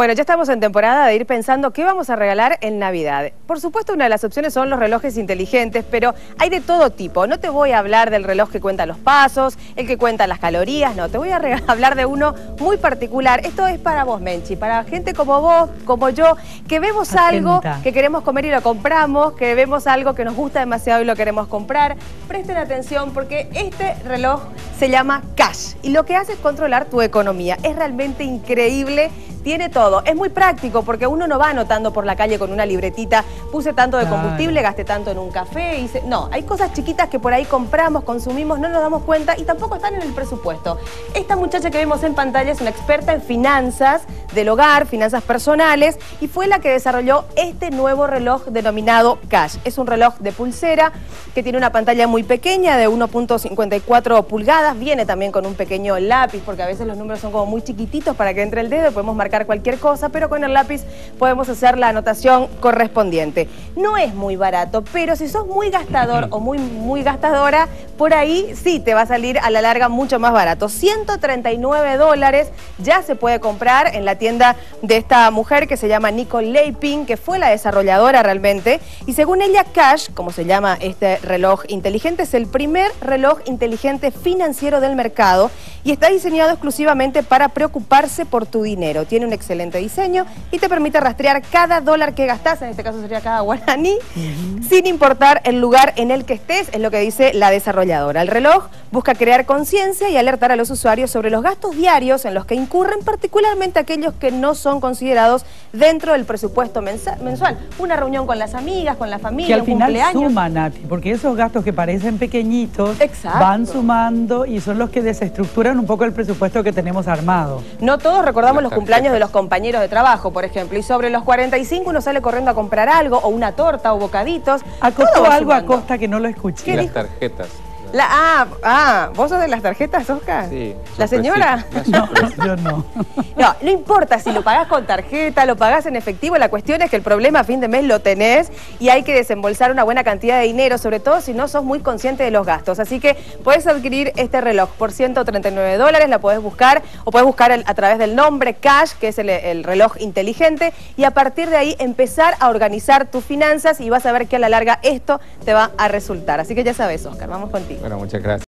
Bueno, ya estamos en temporada de ir pensando qué vamos a regalar en Navidad. Por supuesto, una de las opciones son los relojes inteligentes, pero hay de todo tipo. No te voy a hablar del reloj que cuenta los pasos, el que cuenta las calorías, no. Te voy a hablar de uno muy particular. Esto es para vos, Menchi, para gente como vos, como yo, que vemos algo que queremos comer y lo compramos, que vemos algo que nos gusta demasiado y lo queremos comprar. Presten atención porque este reloj se llama Cash y lo que hace es controlar tu economía. Es realmente increíble. Tiene todo. Es muy práctico porque uno no va anotando por la calle con una libretita, puse tanto de combustible, gasté tanto en un café. No, hay cosas chiquitas que por ahí compramos, consumimos, no nos damos cuenta y tampoco están en el presupuesto. Esta muchacha que vemos en pantalla es una experta en finanzas del hogar, finanzas personales, y fue la que desarrolló este nuevo reloj denominado Cash. Es un reloj de pulsera que tiene una pantalla muy pequeña de 1.54 pulgadas. Viene también con un pequeño lápiz porque a veces los números son como muy chiquititos para que entre el dedo y podemos marcar cualquier cosa, pero con el lápiz podemos hacer la anotación correspondiente. No es muy barato, pero si sos muy gastador o muy gastadora, por ahí sí te va a salir a la larga mucho más barato. $139 ya se puede comprar en la tienda de esta mujer que se llama Nicole Leiping, que fue la desarrolladora realmente, y según ella Cash, como se llama este reloj inteligente, es el primer reloj inteligente financiero del mercado y está diseñado exclusivamente para preocuparse por tu dinero. Tiene un excelente diseño y te permite rastrear cada dólar que gastás, en este caso sería cada guaraní, sin importar el lugar en el que estés, es lo que dice la desarrolladora. El reloj busca crear conciencia y alertar a los usuarios sobre los gastos diarios en los que incurren, particularmente aquellos que no son considerados dentro del presupuesto mensual. Una reunión con las amigas, con la familia, un cumpleaños. Que al final suman, Nati, porque esos gastos que parecen pequeñitos van sumando y son los que desestructuran un poco el presupuesto que tenemos armado. No todos recordamos los cumpleaños de los compañeros de trabajo, por ejemplo, y sobre los 45 uno sale corriendo a comprar algo, o una torta, o bocaditos. Acostó algo a Costa que no lo escuché. Las tarjetas. ¿Vos sos de las tarjetas, Oscar? Sí. ¿La señora? No, yo no. No importa si lo pagás con tarjeta, lo pagás en efectivo, la cuestión es que el problema a fin de mes lo tenés y hay que desembolsar una buena cantidad de dinero, sobre todo si no sos muy consciente de los gastos. Así que podés adquirir este reloj por $139, la podés buscar o podés buscar a través del nombre Cash, que es el reloj inteligente, y a partir de ahí empezar a organizar tus finanzas y vas a ver que a la larga esto te va a resultar. Así que ya sabes, Oscar, vamos contigo. Bueno, muchas gracias.